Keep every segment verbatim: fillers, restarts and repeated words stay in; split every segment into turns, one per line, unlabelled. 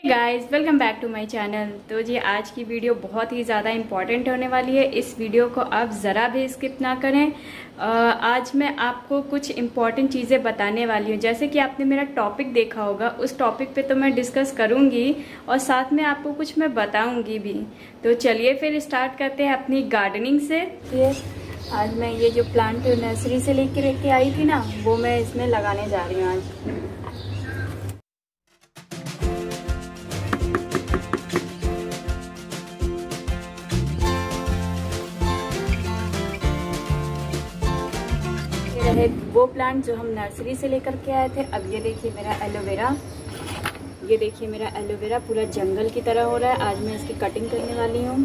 Guys welcome back to my channel. तो जी आज की वीडियो बहुत ही ज़्यादा इम्पॉर्टेंट होने वाली है। इस वीडियो को आप ज़रा भी स्किप ना करें। आज मैं आपको कुछ इम्पॉर्टेंट चीज़ें बताने वाली हूँ। जैसे कि आपने मेरा टॉपिक देखा होगा, उस टॉपिक पे तो मैं डिस्कस करूँगी और साथ में आपको कुछ मैं बताऊँगी भी। तो चलिए फिर स्टार्ट करते हैं अपनी गार्डनिंग से। ये आज मैं ये जो प्लांट नर्सरी से लेकर के आई थी ना, वो मैं इसमें लगाने जा रही हूँ आज। है वो प्लांट जो हम नर्सरी से लेकर के आए थे। अब ये देखिए मेरा एलोवेरा, ये देखिए मेरा एलोवेरा पूरा जंगल की तरह हो रहा है। आज मैं इसकी कटिंग करने वाली हूँ।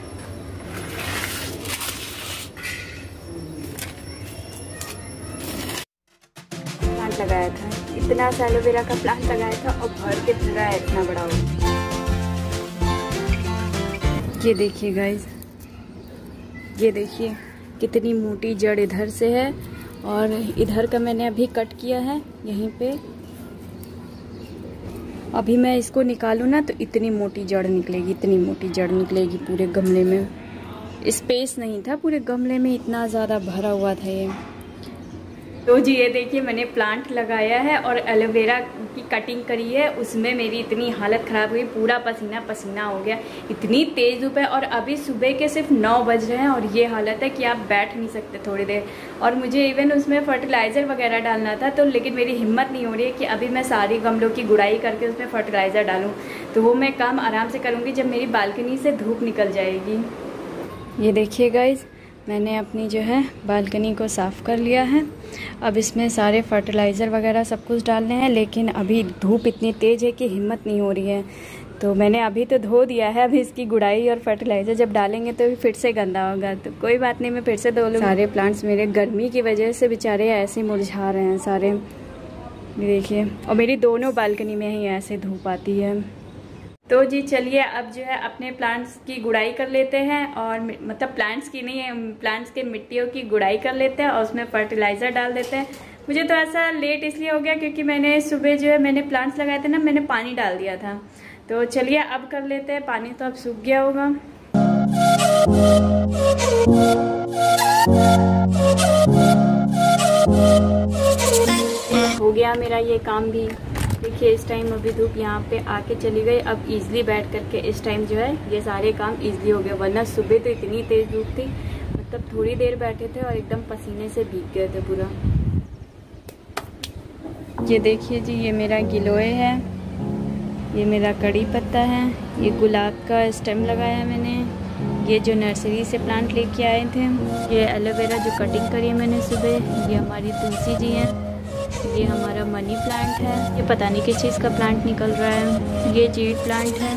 प्लांट लगाया था, इतना सा एलोवेरा का प्लांट लगाया था और भर के फिर है इतना बड़ा हो। ये देखिए गाइस, ये देखिए कितनी मोटी जड़ इधर से है और इधर का मैंने अभी कट किया है यहीं पे। अभी मैं इसको निकालूँ ना तो इतनी मोटी जड़ निकलेगी, इतनी मोटी जड़ निकलेगी। पूरे गमले में स्पेस नहीं था, पूरे गमले में इतना ज़्यादा भरा हुआ था ये। तो जी ये देखिए मैंने प्लांट लगाया है और एलोवेरा की कटिंग करी है। उसमें मेरी इतनी हालत ख़राब हुई, पूरा पसीना पसीना हो गया, इतनी तेज़ धूप है। और अभी सुबह के सिर्फ नौ बज रहे हैं और ये हालत है कि आप बैठ नहीं सकते थोड़ी देर। और मुझे इवन उसमें फर्टिलाइज़र वगैरह डालना था, तो लेकिन मेरी हिम्मत नहीं हो रही है कि अभी मैं सारी गमलों की गुड़ाई करके उसमें फर्टिलाइज़र डालूँ। तो वो मैं काम आराम से करूँगी जब मेरी बालकनी से धूप निकल जाएगी। ये देखिए गाइज़, मैंने अपनी जो है बालकनी को साफ़ कर लिया है। अब इसमें सारे फर्टिलाइज़र वगैरह सब कुछ डालने हैं, लेकिन अभी धूप इतनी तेज़ है कि हिम्मत नहीं हो रही है। तो मैंने अभी तो धो दिया है, अभी इसकी गुड़ाई और फर्टिलाइज़र जब डालेंगे तो फिर से गंदा होगा। तो कोई बात नहीं, मैं फिर से धो लूँगी। सारे प्लांट्स मेरे गर्मी की वजह से बेचारे ऐसे मुरझा रहे हैं सारे, देखिए। और मेरी दोनों बालकनी में ही ऐसे धूप आती है। तो जी चलिए अब जो है अपने प्लांट्स की गुड़ाई कर लेते हैं। और मतलब प्लांट्स की नहीं है, प्लांट्स के मिट्टियों की गुड़ाई कर लेते हैं और उसमें फर्टिलाइज़र डाल देते हैं। मुझे तो ऐसा लेट इसलिए हो गया क्योंकि मैंने सुबह जो है मैंने प्लांट्स लगाए थे ना, मैंने पानी डाल दिया था। तो चलिए अब कर लेते हैं। पानी तो अब सूख गया होगा। हो गया मेरा ये काम भी। देखिए इस टाइम अभी धूप यहाँ पे आके चली गई। अब इजीली बैठ करके इस टाइम जो है ये सारे काम इजीली हो गए, वरना सुबह तो इतनी तेज धूप थी, मतलब थोड़ी देर बैठे थे और एकदम पसीने से भीग गए थे पूरा। ये देखिए जी, ये मेरा गिलोय है, ये मेरा कड़ी पत्ता है, ये गुलाब का स्टेम लगाया मैंने, ये जो नर्सरी से प्लांट लेके आए थे, ये एलोवेरा जो कटिंग करी है मैंने सुबह, ये हमारी तुलसी जी हैं, ये हमारा मनी प्लांट है, ये पता नहीं किस चीज़ का प्लांट निकल रहा है, ये जीड प्लांट है,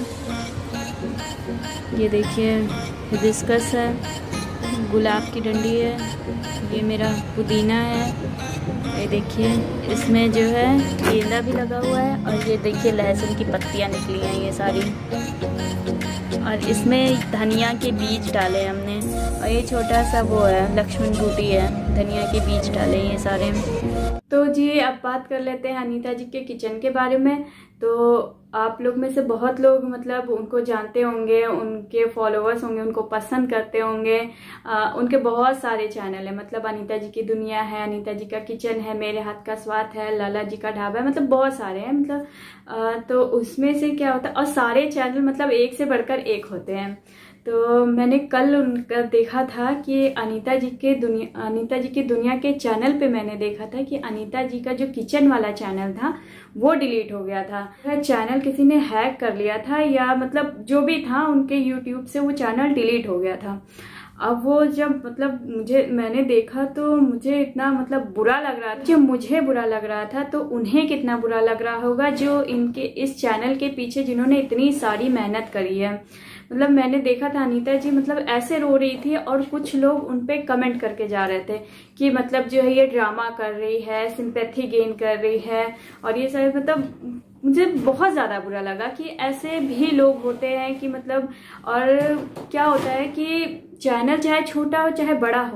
ये देखिए हिबिस्कस है, गुलाब की डंडी है, ये मेरा पुदीना है, ये देखिए इसमें जो है गेंदा भी लगा हुआ है, और ये देखिए लहसुन की पत्तियां निकली हैं ये सारी, और इसमें धनिया के बीज डाले हमने, और ये छोटा सा वो है लक्ष्मण बूटी है, धनिया के बीज डाले ये सारे। तो जी अब बात कर लेते हैं अनीता जी के किचन के बारे में। तो आप लोग में से बहुत लोग मतलब उनको जानते होंगे, उनके फॉलोअर्स होंगे, उनको पसंद करते होंगे। आ, उनके बहुत सारे चैनल है, मतलब अनीता जी की दुनिया है, अनीता जी का किचन है, मेरे हाथ का स्वाद है, लाला जी का ढाबा है, मतलब बहुत सारे हैं। मतलब आ, तो उसमें से क्या होता है, और सारे चैनल मतलब एक से बढ़कर एक होते हैं। तो मैंने कल उनका देखा था कि अनीता जी के दुनिया अनीता जी की दुनिया के चैनल पे मैंने देखा था कि अनीता जी का जो किचन वाला चैनल था वो डिलीट हो गया था। वह चैनल किसी ने हैक कर लिया था, या मतलब जो भी था उनके यूट्यूब से वो चैनल डिलीट हो गया था। अब वो जब मतलब मुझे मैंने देखा तो मुझे इतना मतलब बुरा लग रहा था। जब मुझे बुरा लग रहा था तो उन्हें कितना बुरा लग रहा होगा जो इनके इस चैनल के पीछे जिन्होंने इतनी सारी मेहनत करी है। मतलब मैंने देखा था अनीता जी मतलब ऐसे रो रही थी और कुछ लोग उनपे कमेंट करके जा रहे थे कि मतलब जो है ये ड्रामा कर रही है, सिंपैथी गेन कर रही है, और ये सब मतलब मुझे बहुत ज़्यादा बुरा लगा कि ऐसे भी लोग होते हैं कि मतलब। और क्या होता है कि चैनल चाहे छोटा हो चाहे बड़ा हो,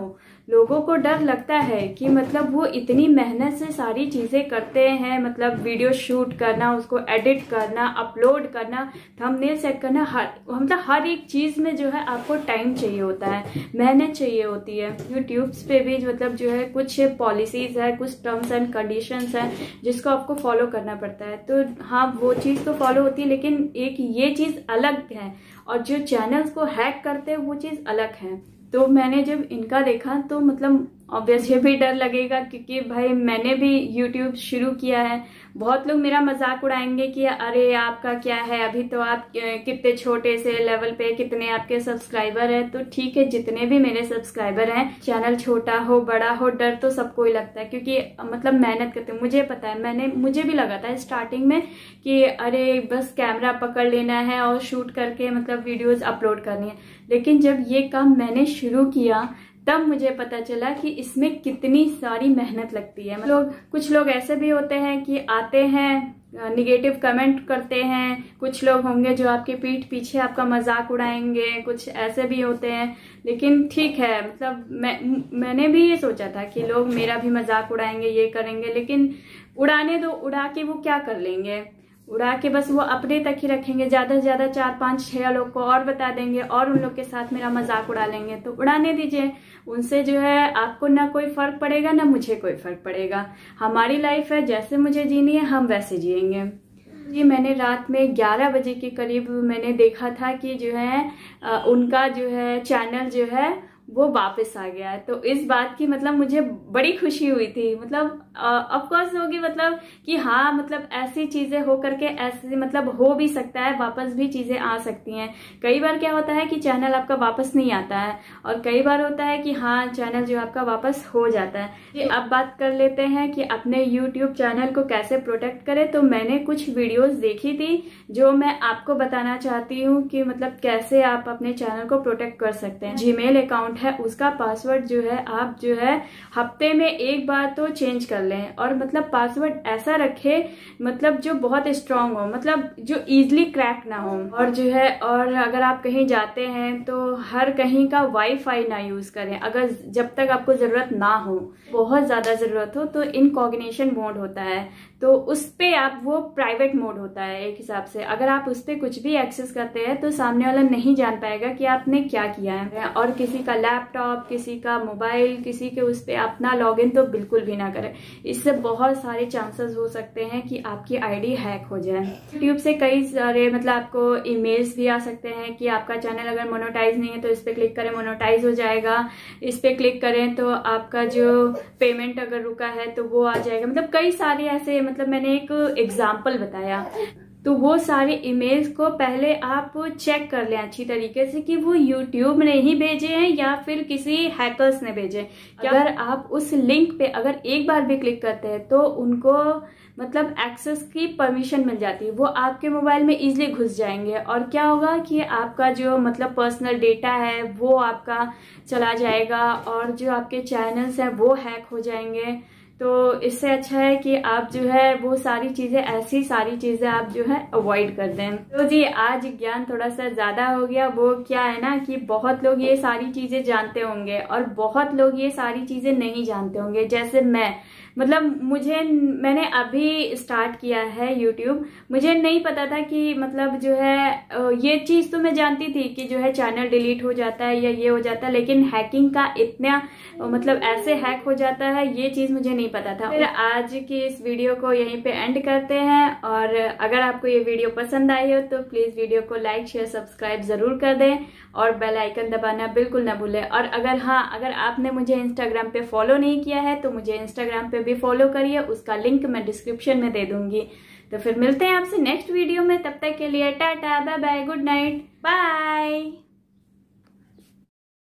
लोगों को डर लगता है कि मतलब वो इतनी मेहनत से सारी चीजें करते हैं, मतलब वीडियो शूट करना, उसको एडिट करना, अपलोड करना, थंबनेल सेट करना, हर मतलब हर एक चीज में जो है आपको टाइम चाहिए होता है, मेहनत चाहिए होती है। यूट्यूब पे भी मतलब जो है कुछ पॉलिसीज है, कुछ टर्म्स एंड कंडीशंस है जिसको आपको फॉलो करना पड़ता है। तो हाँ, वो चीज तो फॉलो होती है, लेकिन एक ये चीज अलग है और जो चैनल्स को हैक करते हैं वो चीज अलग है। तो मैंने जब इनका देखा तो मतलब ऑब्वियस ये भी डर लगेगा, क्योंकि भाई मैंने भी यूट्यूब शुरू किया है। बहुत लोग मेरा मजाक उड़ाएंगे कि अरे आपका क्या है, अभी तो आप कितने छोटे से लेवल पे, कितने आपके सब्सक्राइबर है। तो ठीक है, जितने भी मेरे सब्सक्राइबर हैं, चैनल छोटा हो बड़ा हो, डर तो सबको ही लगता है, क्योंकि मतलब मेहनत करते हैं। मुझे पता है, मैंने मुझे भी लगा था स्टार्टिंग में कि अरे बस कैमरा पकड़ लेना है और शूट करके मतलब वीडियोज अपलोड करनी है। लेकिन जब ये काम मैंने शुरू किया तब मुझे पता चला कि इसमें कितनी सारी मेहनत लगती है। लोग कुछ लोग ऐसे भी होते हैं कि आते हैं निगेटिव कमेंट करते हैं, कुछ लोग होंगे जो आपके पीठ पीछे आपका मजाक उड़ाएंगे, कुछ ऐसे भी होते हैं। लेकिन ठीक है, मतलब मैं मैंने भी ये सोचा था कि लोग मेरा भी मजाक उड़ाएंगे, ये करेंगे, लेकिन उड़ाने दो, उड़ा के वो क्या कर लेंगे, उड़ा के बस वो अपने तक ही रखेंगे। ज्यादा से ज्यादा चार पांच छह लोग को और बता देंगे और उन लोग के साथ मेरा मजाक उड़ा लेंगे। तो उड़ाने दीजिए, उनसे जो है आपको ना कोई फर्क पड़ेगा ना मुझे कोई फर्क पड़ेगा। हमारी लाइफ है, जैसे मुझे जीनी है हम वैसे जिएंगे। जी, मैंने रात में ग्यारह बजे के करीब मैंने देखा था कि जो है उनका जो है चैनल जो है वो वापस आ गया है। तो इस बात की मतलब मुझे बड़ी खुशी हुई थी। मतलब ऑफ कोर्स होगी, मतलब कि हाँ, मतलब ऐसी चीजें हो करके ऐसे मतलब हो भी सकता है, वापस भी चीजें आ सकती हैं। कई बार क्या होता है कि चैनल आपका वापस नहीं आता है, और कई बार होता है कि हाँ, चैनल जो आपका वापस हो जाता है। ये अब बात कर लेते हैं कि अपने यूट्यूब चैनल को कैसे प्रोटेक्ट करें। तो मैंने कुछ वीडियोस देखी थी जो मैं आपको बताना चाहती हूँ कि मतलब कैसे आप अपने चैनल को प्रोटेक्ट कर सकते हैं। जीमेल अकाउंट है, उसका पासवर्ड जो है आप जो है हफ्ते में एक बार तो चेंज कर लें, और मतलब पासवर्ड ऐसा रखे मतलब जो बहुत स्ट्रांग हो, मतलब जो इजीली क्रैक ना हो। और जो है और अगर आप कहीं जाते हैं तो हर कहीं का वाईफाई ना यूज करें, अगर जब तक आपको जरूरत ना हो। बहुत ज्यादा जरूरत हो तो इनकॉग्निशन मोड होता है, तो उस पे आप वो प्राइवेट मोड होता है एक हिसाब से। अगर आप उस पे कुछ भी एक्सेस करते हैं तो सामने वाला नहीं जान पाएगा कि आपने क्या किया है। और किसी का लैपटॉप, किसी का मोबाइल, किसी के उस पे अपना लॉगिन तो बिल्कुल भी ना करें। इससे बहुत सारे चांसेस हो सकते हैं कि आपकी आईडी हैक हो जाए। यूट्यूब से कई सारे मतलब आपको ईमेल्स भी आ सकते हैं कि आपका चैनल अगर मोनेटाइज नहीं है तो इस पे क्लिक करें, मोनेटाइज हो जाएगा। इस पे क्लिक करें तो आपका जो पेमेंट अगर रुका है तो वो आ जाएगा। मतलब कई सारे ऐसे, मतलब मैंने एक एग्जाम्पल बताया। तो वो सारे ईमेल्स को पहले आप चेक कर लें अच्छी तरीके से कि वो यूट्यूब ने ही भेजे हैं या फिर किसी हैकर्स ने भेजे। अगर आप उस लिंक पे अगर एक बार भी क्लिक करते हैं तो उनको मतलब एक्सेस की परमिशन मिल जाती है, वो आपके मोबाइल में इजीली घुस जाएंगे। और क्या होगा कि आपका जो मतलब पर्सनल डेटा है वो आपका चला जाएगा, और जो आपके चैनल्स हैं वो हैक हो जाएंगे। तो इससे अच्छा है कि आप जो है वो सारी चीजें, ऐसी सारी चीजें आप जो है अवॉइड कर दें। तो जी, आज ज्ञान थोड़ा सा ज्यादा हो गया। वो क्या है ना कि बहुत लोग ये सारी चीजें जानते होंगे और बहुत लोग ये सारी चीजें नहीं जानते होंगे। जैसे मैं, मतलब मुझे मैंने अभी स्टार्ट किया है यूट्यूब, मुझे नहीं पता था कि मतलब जो है ये चीज तो मैं जानती थी कि जो है चैनल डिलीट हो जाता है या ये हो जाता है, लेकिन हैकिंग का इतना मतलब ऐसे हैक हो जाता है ये चीज मुझे नहीं पता था। फिर आज की इस वीडियो को यहीं पे एंड करते हैं, और अगर आपको ये वीडियो पसंद आई हो तो प्लीज वीडियो को लाइक शेयर सब्सक्राइब जरूर कर दें और बेल आइकन दबाना बिल्कुल ना भूलें। और अगर हाँ अगर आपने मुझे इंस्टाग्राम पे फॉलो नहीं किया है तो मुझे इंस्टाग्राम पे भी फॉलो करिए, उसका लिंक मैं डिस्क्रिप्शन में दे दूंगी। तो फिर मिलते हैं आपसे नेक्स्ट वीडियो में, तब तक के लिए tata bye bye, good night, bye.